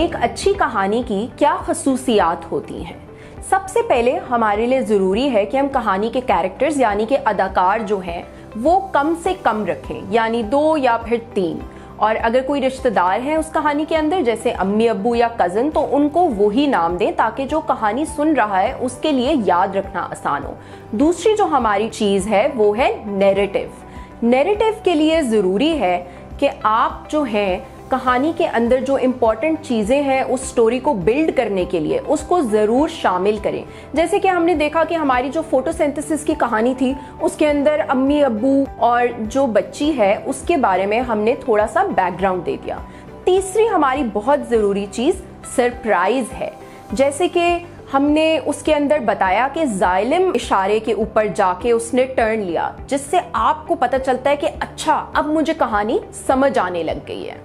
एक अच्छी कहानी की क्या खसूसियात होती हैं? सबसे पहले हमारे लिए ज़रूरी है कि हम कहानी के कैरेक्टर्स यानी कि अदाकार जो हैं वो कम से कम रखें, यानी 2 या फिर 3। और अगर कोई रिश्तेदार हैं उस कहानी के अंदर, जैसे अम्मी अब्बू या कज़न, तो उनको वही नाम दें ताकि जो कहानी सुन रहा है उसके लिए याद रखना आसान हो। दूसरी जो हमारी चीज़ है वो है नैरेटिव। नैरेटिव के लिए ज़रूरी है कि आप जो हैं कहानी के अंदर जो इम्पॉर्टेंट चीज़ें हैं उस स्टोरी को बिल्ड करने के लिए उसको ज़रूर शामिल करें। जैसे कि हमने देखा कि हमारी जो फोटोसिंथेसिस की कहानी थी उसके अंदर अम्मी अब्बू और जो बच्ची है उसके बारे में हमने थोड़ा सा बैकग्राउंड दे दिया। तीसरी हमारी बहुत ज़रूरी चीज़ सरप्राइज़ है। जैसे कि हमने उसके अंदर बताया कि जालिम इशारे के ऊपर जाके उसने टर्न लिया, जिससे आपको पता चलता है कि अच्छा अब मुझे कहानी समझ आने लग गई है।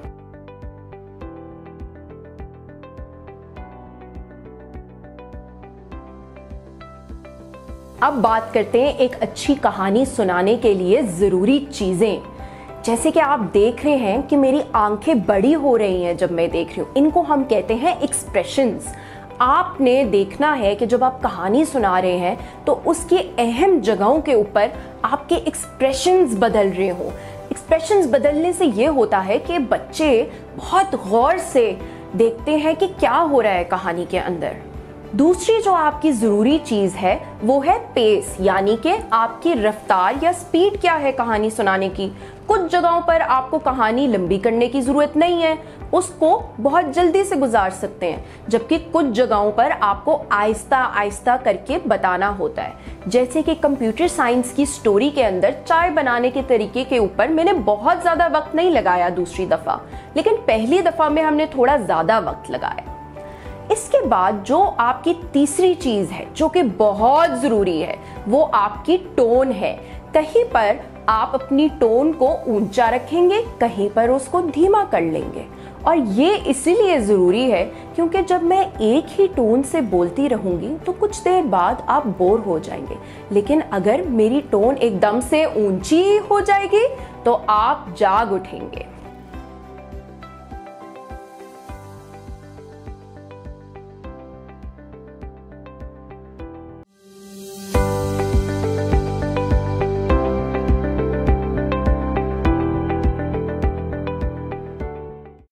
अब बात करते हैं एक अच्छी कहानी सुनाने के लिए ज़रूरी चीज़ें। जैसे कि आप देख रहे हैं कि मेरी आंखें बड़ी हो रही हैं जब मैं देख रही हूँ, इनको हम कहते हैं एक्सप्रेशंस। आपने देखना है कि जब आप कहानी सुना रहे हैं तो उसकी अहम जगहों के ऊपर आपके एक्सप्रेशंस बदल रहे हो। एक्सप्रेशंस बदलने से ये होता है कि बच्चे बहुत गौर से देखते हैं कि क्या हो रहा है कहानी के अंदर। दूसरी जो आपकी ज़रूरी चीज़ है वो है पेस, यानी कि आपकी रफ्तार या स्पीड क्या है कहानी सुनाने की। कुछ जगहों पर आपको कहानी लंबी करने की ज़रूरत नहीं है, उसको बहुत जल्दी से गुजार सकते हैं, जबकि कुछ जगहों पर आपको आहिस्ता आहिस्ता करके बताना होता है। जैसे कि कंप्यूटर साइंस की स्टोरी के अंदर चाय बनाने के तरीके के ऊपर मैंने बहुत ज़्यादा वक्त नहीं लगाया दूसरी दफ़ा, लेकिन पहली दफ़ा में हमने थोड़ा ज़्यादा वक्त लगाया। इसके बाद जो आपकी तीसरी चीज़ है जो कि बहुत ज़रूरी है वो आपकी टोन है। कहीं पर आप अपनी टोन को ऊंचा रखेंगे, कहीं पर उसको धीमा कर लेंगे। और ये इसीलिए ज़रूरी है क्योंकि जब मैं एक ही टोन से बोलती रहूँगी तो कुछ देर बाद आप बोर हो जाएंगे, लेकिन अगर मेरी टोन एकदम से ऊंची हो जाएगी तो आप जाग उठेंगे।